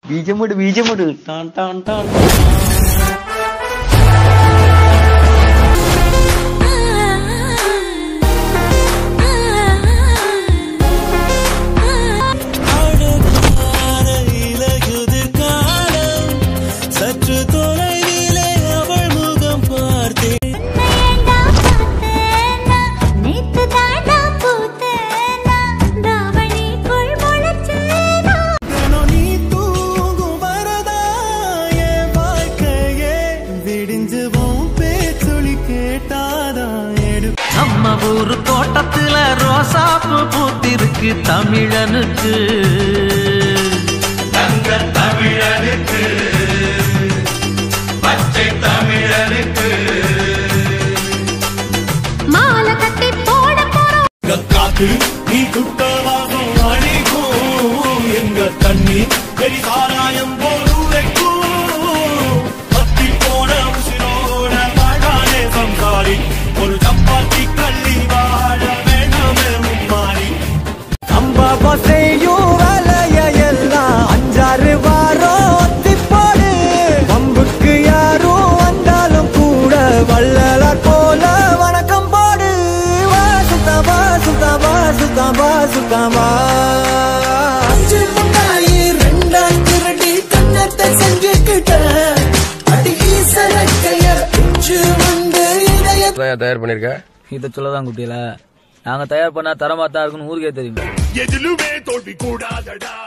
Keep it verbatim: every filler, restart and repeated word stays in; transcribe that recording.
பீஜமுடு பீஜமுடு டான் டான் டான் நம்ம ஊரு தோட்டத்துல ரோசாப்பு பூத்திருக்கு தமிழனுக்கு தங்க தமிழனுக்கு பச்சை தமிழனுக்கு மாலை கட்டி போட போறோம் காத்து நீ குட்டவாகும் அணிக்கும் எங்க தண்ணி பெரிய சாராயம் போருக்கும் பத்தி போன உசிரோட வாழானே சம்சாரி ஒரு சப்பாத்தி கள்ளி வாழ வேண்டாமே மும்மாரி அம்பாபா செய்யும் வேலைய எல்லாம் அஞ்சாறு வாரம் ஒத்தி போடு பம்புக்கு யாரும் வந்தாலும் கூட வள்ளலார் போல வணக்கம் போடு வா சுத்தமா சுத்தமா சுத்தமா சுத்தமா அஞ்சு முன்னாடி ரெண்டாம் திருடி கண்ணத்தை செஞ்சுக்கிட்ட அடி ஈசரக்கைய பிச்சு வந்து இதய தயார் பண்ணிருக்க இத சொல்லதான் குட்டியில நாங்க தயார் பண்ணா தரமாத்தான் இருக்குன்னு ஊருக்கே தெரியும் எதிலுமே தோல்வி கூடாதடா.